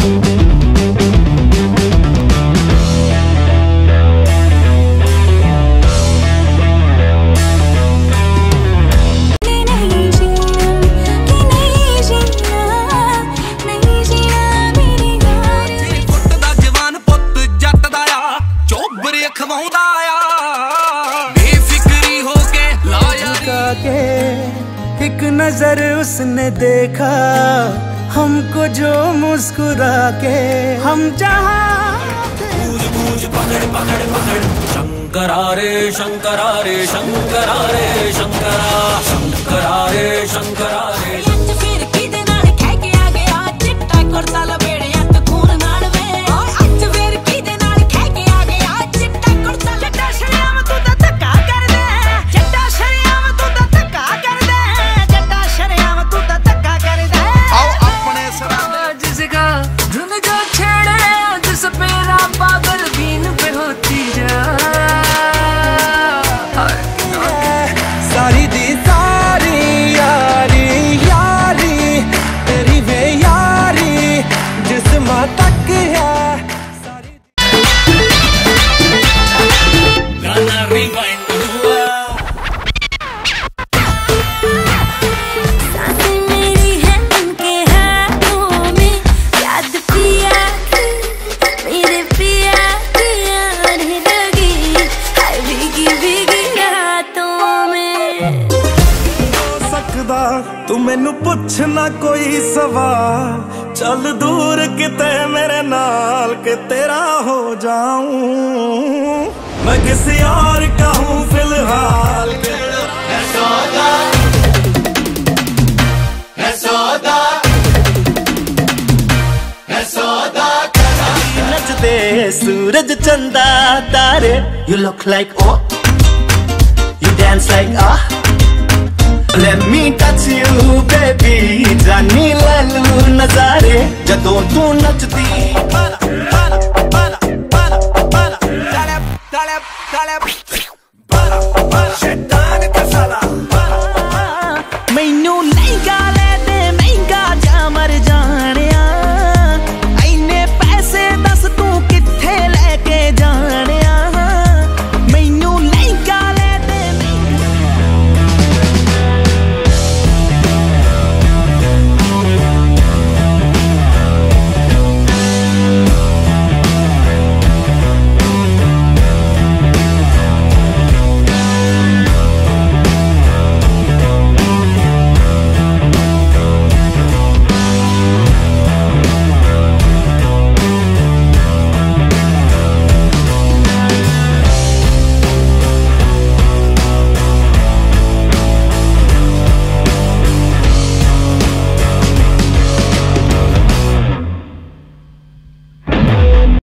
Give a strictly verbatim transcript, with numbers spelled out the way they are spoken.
एक नजर उसने देखा हमको जो मुस्कुरा के हम जहाँ पकड़ पकड़ पकड़ शंकरा रे शंकरा रे शंकरा रे शंकरा शंकरा रे शंकरा रे पागल बीन पे होती जा सारी दी सारी यारी यारी तेरी वे यारी जिस्म तक है सारी। गाना रिवाइंड हुआ तू मैनू पुछना कोई सवाल चल दूर किते मेरे नाल के तेरा हो जाऊं मैं किसी और का हूँ फिलहाल के है सौदा है सौदा है सौदा नचते सूरज चंदा तारे you look like oh you dance like ah Let me touch you, baby. जानी लालू नजारे जदों तू नचदी Bala, bala, bala, bala, bala. Talab, talab, talab.